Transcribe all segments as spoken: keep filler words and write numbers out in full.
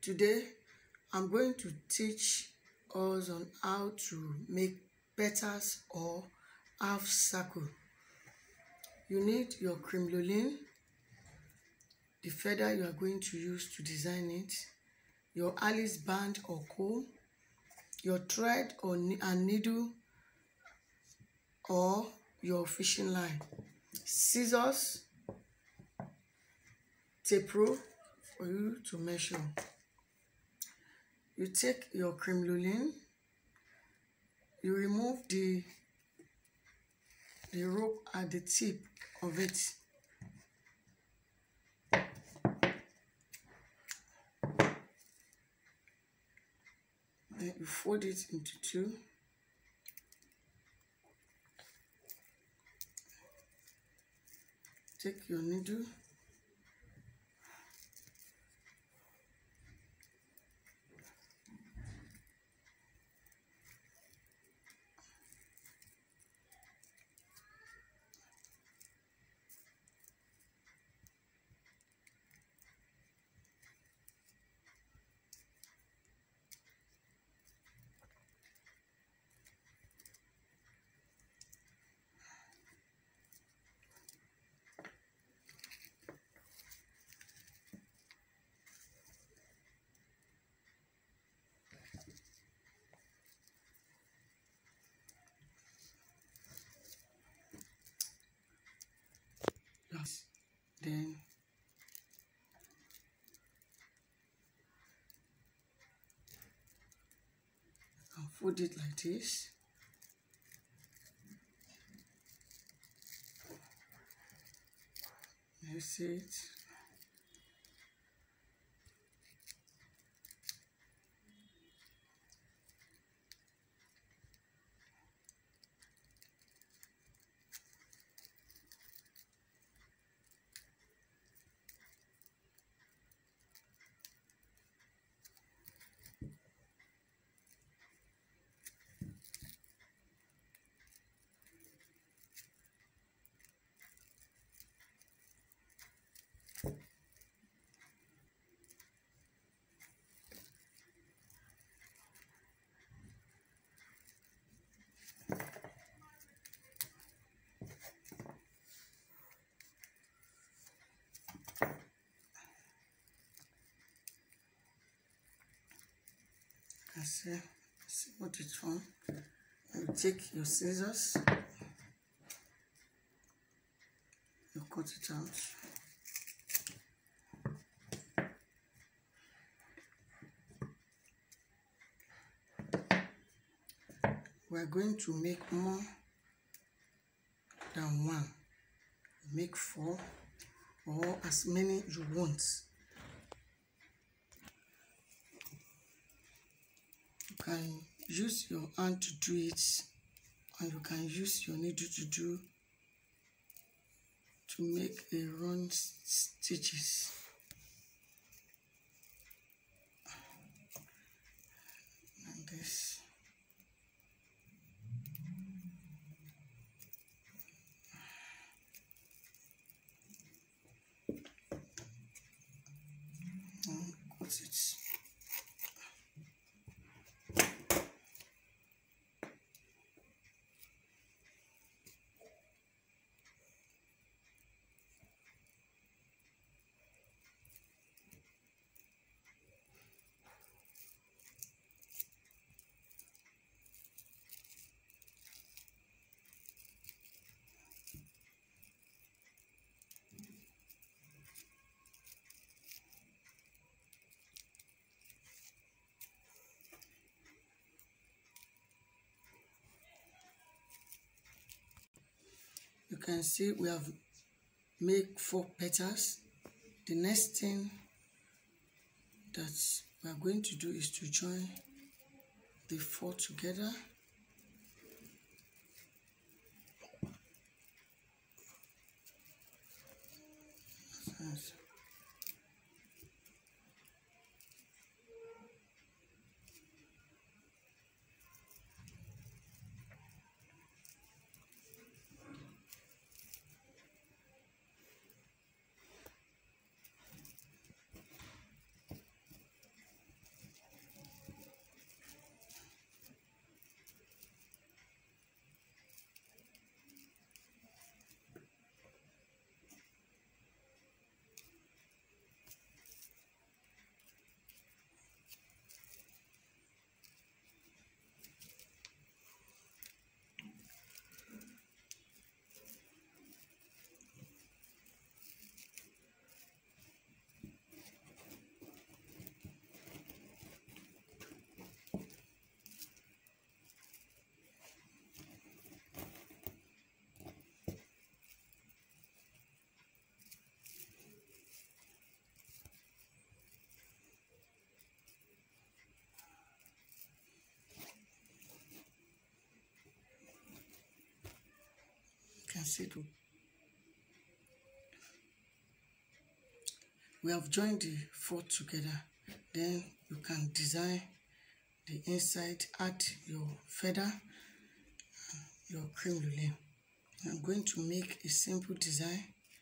Today I'm going to teach us on how to make petals or half circle. You need your crinoline, the feather you are going to use to design it, your Alice band or comb, your thread or and needle or your fishing line, scissors, tape rule for you to measure. You take your crinoline, you remove the the rope at the tip of it. Then you fold it into two. Take your needle, then and fold it like this. That's it. I see, see what it's from. You take your scissors, you cut it out. We are going to make more than one. Make four or as many you want. You can use your hand to do it, and you can use your needle to do to make a run stitches. Like this. And cut it. You can see we have made four petals. The next thing that we are going to do is to join the four together. see it. We have joined the four together. Then you can design the inside, add your feather, your crinoline. I'm going to make a simple design.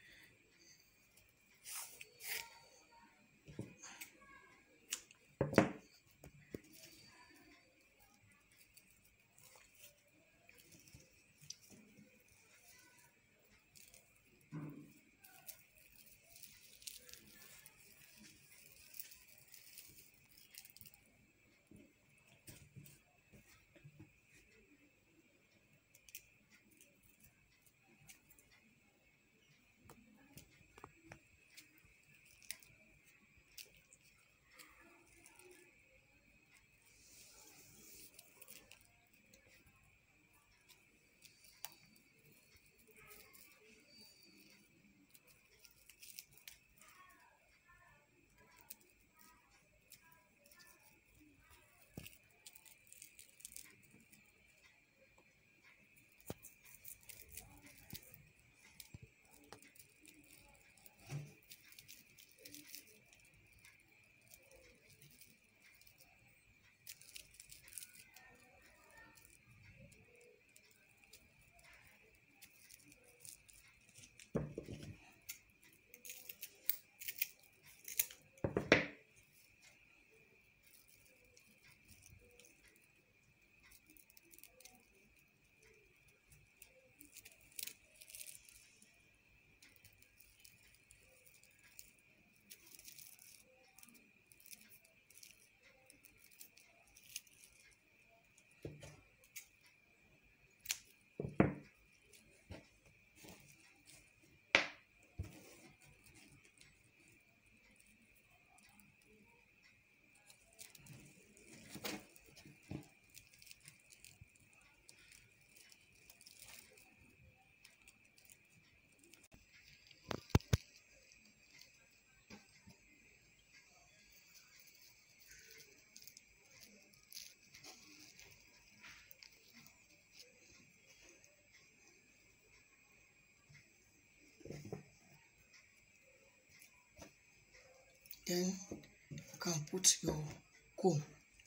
Then you can put your comb.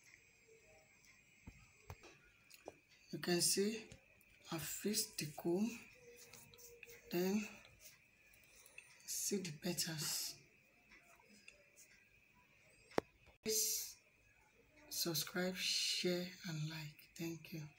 You can see I've fixed the comb. Then see the petals. Please subscribe, share and like. Thank you.